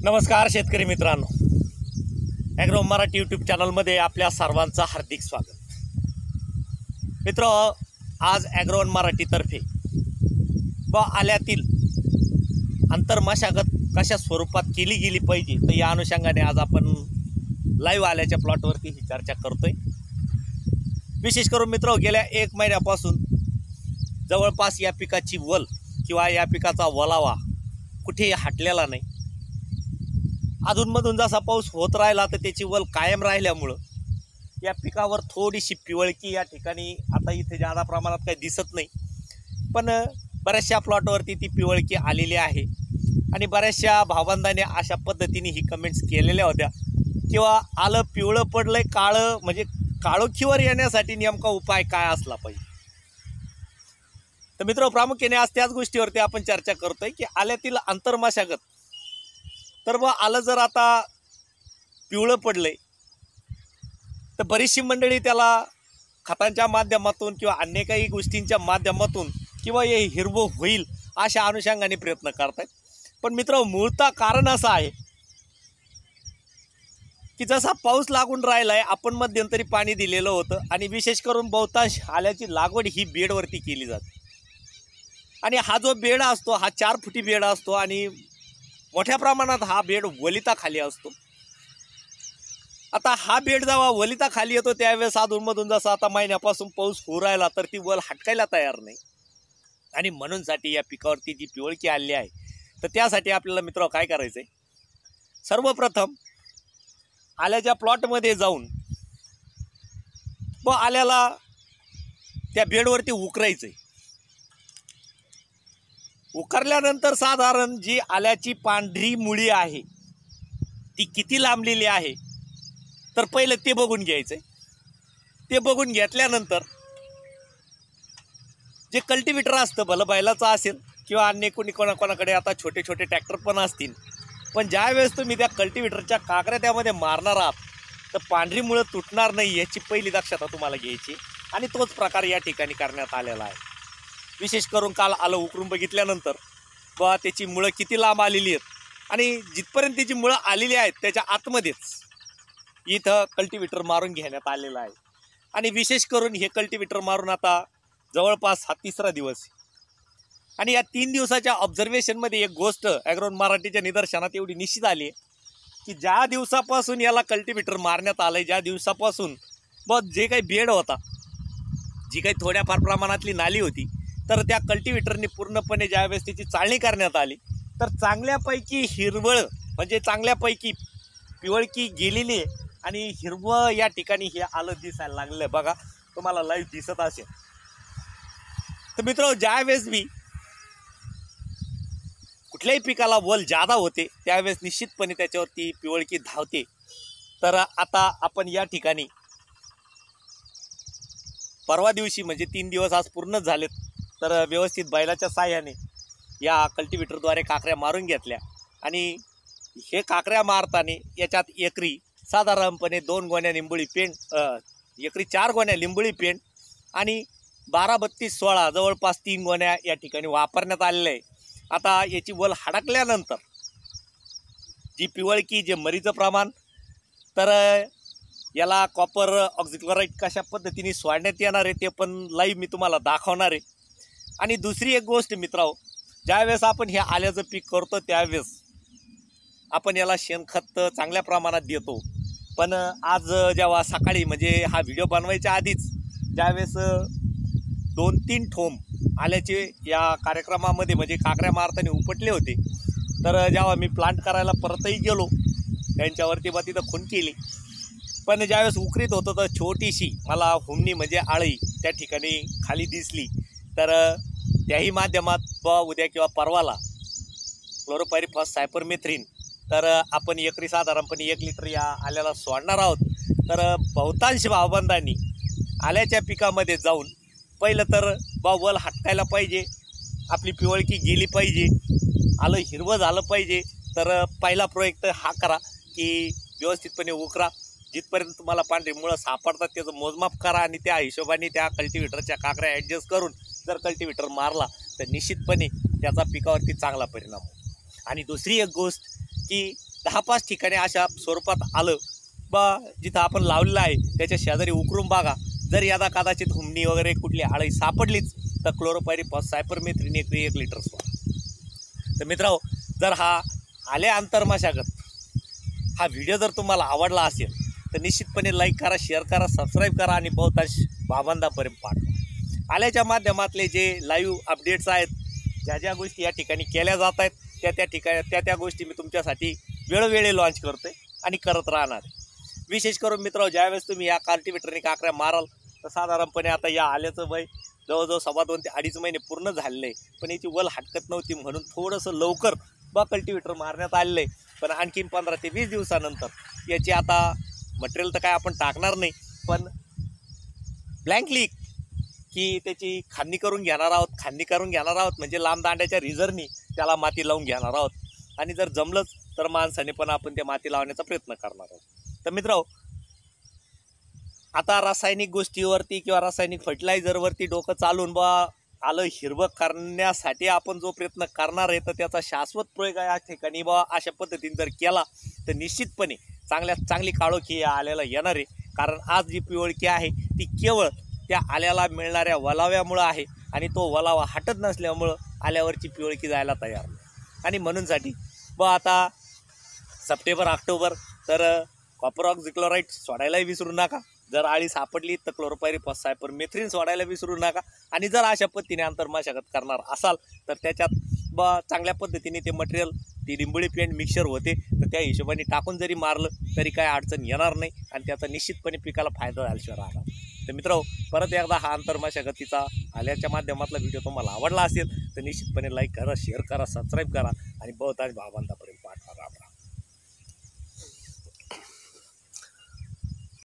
नमस्कार शेतकरी मित्रांनो, ॲग्रो मराठी यूट्यूब चॅनलमध्ये आपल्या सर्वांचं हार्दिक स्वागत। मित्र, आज ॲग्रो मराठीतर्फे आल्यातील आंतरमशागत कशा स्वरूपात केली गेली पाहिजे तर या अनुषंगाने आज आपण लाईव्ह आल्याच्या प्लॉटवरती ही चर्चा करतोय। विशेष करून मित्र, गेल्या 1 महिन्यापासून जवळपास या पिकाची वल किंवा या पिकाचा वलावा कुठेही हटलेला नाही। अधूनमधून जसा पाऊस होत राहिला तर त्याची वल कायम राहिल्यामुळं या पिकावर थोडीशी पिवळकी या ठिकाणी आता इथे जादा प्रमाणात काही दिसत नाही, पण बऱ्याचशा प्लॉटवरती ती पिवळकी आलेली आहे। आणि बऱ्याचशा भावबंधाने अशा पद्धतीने ही कमेंट्स केलेल्या होत्या किंवा आलं पिवळं पडलंय, काळं म्हणजे काळोखीवर येण्यासाठी नेमका उपाय काय असला पाहिजे। तर मित्र, प्रामुख्याने आज त्याच गोष्टीवरती आपण चर्चा करतोय की आल्यातील आंतरमशागत। तर आलं जर आता पिवळं पडलंय तर बरीचशी मंडळी त्याला खतांच्या माध्यमातून किंवा अन्य काही गोष्टींच्या माध्यमातून किंवा हे हिरवं होईल अशा अनुषंगाने प्रयत्न करतात। पण मित्र, मूळतः कारण असं आहे की जसा पाऊस लागून राहिलाय, आपण मध्यंतरी पाणी दिलेलं होतं आणि विशेष करून बहुतांश आल्याची लागवड ही बेडवरती केली जाते आणि हा जो बेड असतो हा 4 फुटी बेड असतो आणि मोठ्या प्रमाणात हा बेड वलिताखाली असतो। आता हा बेड जेव्हा वलिताखाली येतो त्यावेळेस अधूनमधून जसा आता महिन्यापासून पाऊस होऊ राहिला तर ती वल हटकायला तयार नाही आणि म्हणूनसाठी या पिकावरती जी पिवळकी आली आहे तर त्यासाठी आपल्याला मित्र काय करायचं आहे, सर्वप्रथम आल्याच्या प्लॉटमध्ये जाऊन आल्याला त्या बेडवरती उकरायचं आहे। उकरल्यानंतर साधारण जी आल्याची पांढरी मुळी आहे ती किती लांबलेली आहे तर पहिलं ते बघून घ्यायचं। ते बघून घेतल्यानंतर जे कल्टिवेटर असतं, भलं बैलाचं असेल किंवा अन्य कोणाकडे आता छोटे छोटे ट्रॅक्टर पण असतील, पण ज्यावेळेस तुम्ही त्या कल्टिवेटरच्या काकऱ्या त्यामध्ये मारणार आहात तर पांढरी मुळं तुटणार नाही याची पहिली दक्षता तुम्हाला घ्यायची आणि तोच प्रकार या ठिकाणी करण्यात आलेला आहे। विशेष करून काल आलं उकरून बघितल्यानंतर त्याची मुळं किती लांब आलेली आहेत आणि जिथपर्यंत त्याची मुळं आलेली आहेत त्याच्या आतमध्येच इथं कल्टिवेटर मारून घेण्यात आलेलं आहे। आणि विशेष करून हे कल्टिवेटर मारून आता जवळपास हा 3रा दिवस आणि या 3 दिवसाच्या ऑब्झर्वेशनमध्ये एक गोष्ट ॲग्रो मराठीच्या निदर्शनात एवढी निश्चित आली आहे की ज्या दिवसापासून याला कल्टिवेटर मारण्यात आलं आहे, ज्या दिवसापासून जे काही बेड होता, जी काही थोड्याफार प्रमाणातली नाली होती, तर त्या कल्टिवेटरने पूर्णपणे ज्यावेळेस त्याची चाळणी करण्यात आली तर चांगल्यापैकी हिरवळ म्हणजे चांगल्यापैकी पिवळकी गेलेली आहे आणि हिरवं या ठिकाणी हे आलं दिसायला लागलं। बघा, तुम्हाला लाईव्ह दिसत असेल। तर मित्र, ज्यावेळेस मी कुठल्याही पिकाला वल जादा होते त्यावेळेस निश्चितपणे त्याच्यावरती पिवळकी धावते। तर आता आपण या ठिकाणी परवा दिवशी म्हणजे 3 दिवस आज पूर्णच झालेत तर व्यवस्थित बैलाच्या साह्याने या कल्टिवेटरद्वारे काकऱ्या मारून घेतल्या आणि हे काकऱ्या मारताना याच्यात एकरी साधारणपणे 2 गोण्या लिंबोळी पेंट, एकरी 4 गोण्या लिंबोळी पेंट आणि 12-32-16 जवळपास 3 गोण्या या ठिकाणी वापरण्यात आलेल्या आहे। आता याची वल हडकल्यानंतर जी पिवळकी, जे मरीचं प्रमाण, तर याला कॉपर ऑक्झिक्लोराइड कशा पद्धतीने सोडण्यात येणार आहे ते पण लाईव्ह मी तुम्हाला दाखवणार आहे। आणि दुसरी एक गोष्ट मित्रांनो, ज्यावेळेस आपण हे आल्याचं पीक करतो त्यावेळेस आपण याला शेणखत चांगल्या प्रमाणात देतो, पण आज जेव्हा सकाळी म्हणजे हा व्हिडिओ बनवायच्या आधीच ज्यावेळेस 2-3 ठोंब आल्याचे या कार्यक्रमामध्ये म्हणजे काकऱ्या मारताना उपटले होते, तर जेव्हा मी प्लांट करायला परतही गेलो त्यांच्यावरती तिथं खून केली, पण ज्यावेळेस उकरीत होतं तर छोटीशी मला हुमणी म्हणजे आळी त्या ठिकाणी खाली दिसली। तर त्याही माध्यमात उद्या किंवा परवाला क्लोरोपायरिफॉस सायपरमेथ्रिन तर आपण एकरी साधारणपणे 1 लिटर या आल्याला सोडणार आहोत। तर बहुतांश भावबंधांनी आल्याच्या पिकामध्ये जाऊन पहिलं तर वल हटकायला पाहिजे, आपली पिवळकी गेली पाहिजे, आलं हिरवं झालं पाहिजे। तर पहिला प्रयोग तर हा करा की व्यवस्थितपणे उकरा, जिथपर्यंत तुम्हाला पांढरी मुळं सापडतात त्याचं मोजमाप करा आणि त्या हिशोबाने त्या कल्टिवेटरच्या काकऱ्या ॲडजस्ट करून जर कल्टिवेटर मारला तर निश्चितपणे त्याचा पिकावरती चांगला परिणाम होतो। आणि दुसरी एक गोष्ट की 10-5 ठिकाणी अशा स्वरूपात आलं बा, जिथं आपण लावलेलं आहे त्याच्या शेजारी उकरून बघा. जर यादा कदाचित हुमणी वगैरे कुठली आळी सापडलीच तर क्लोरोपायरीफॉस सायपरमेथ्रिन एकरी 1 लिटर सोडा. तर मित्रांनो, जर हा आल्या अंतर्मशागत हा व्हिडिओ जर तुम्हाला आवडला असेल तर निश्चितपणे लाईक करा, शेअर करा, सबस्क्राईब करा आणि बहुतांश भावंदांपर्यंत पाठवा. आल्याच्या माध्यमातले जे लाईव्ह अपडेट्स आहेत, ज्या ज्या गोष्टी या ठिकाणी केल्या जात आहेत त्या ठिकाणी त्या गोष्टी मी तुमच्यासाठी वेळोवेळी लॉन्च करतोय आणि करत राहणार. विशेष करून मित्रांनो, ज्यावेळेस तुम्ही या कल्टिवेटरने काकऱ्या माराल तर साधारणपणे आता या आल्याचं वय जवळजवळ 2.5 ते 2.5 महिने पूर्ण झालेलं आहे, पण याची वल हटकत नव्हती म्हणून थोडंसं लवकर कल्टिवेटर मारण्यात आलेलं आहे. पण आणखीन 15 ते 20 दिवसानंतर याची आता मटेरियल तर काय आपण टाकणार नाही, पण ब्लँकली की त्याची खांदणी करून घेणार आहोत म्हणजे लांब दांड्याच्या रिझरनी त्याला माती लावून घेणार आहोत. आणि जर जमलंच तर माणसाने पण आपण त्या माती लावण्याचा प्रयत्न करणार आहोत. तर मित्रांनो, आता रासायनिक गोष्टीवरती किंवा रासायनिक फर्टिलायझरवरती डोकं चालून आलं हिरवं करण्यासाठी आपण जो प्रयत्न करणार आहे तर त्याचा शाश्वत प्रयोग या ठिकाणी अशा पद्धतीने जर केला तर निश्चितपणे चांगली काळोखी या आल्याला येणार आहे. कारण आज जी पिवळकी आहे ती केवळ त्या आल्याला मिळणाऱ्या वलाव्यामुळं आहे आणि तो वलावा हटत नसल्यामुळं आल्यावरची पिवळकी जायला तयार नाही. आणि म्हणूनसाठी आता सप्टेंबर ऑक्टोबर तर कॉपर ऑक्झिक्लोराइड सोडायलाही विसरू नका. जर आळी सापडली तर क्लोरोपायरीफॉस सायपरमेथ्रिन सोडायला विसरू नका. आणि जर अशा पद्धतीने अंतर्मशागत करणार असाल तर त्याच्यात चांगल्या पद्धतीने ते मटेरियल, ती लिंबोळी पेंट मिक्सर होते तर त्या हिशोबाने टाकून जरी मारलं तरी काय अडचण येणार नाही आणि त्याचा निश्चितपणे पिकाला फायदा झाल्याशिवाय राहणार. तर मित्रांनो, परत एकदा हा अंतर्मशागतीचा आल्याच्या माध्यमातला व्हिडिओ तुम्हाला आवडला असेल तर निश्चितपणे लाईक करा, शेअर करा, सबस्क्राईब करा आणि बहुतांश भावंदांपर्यंत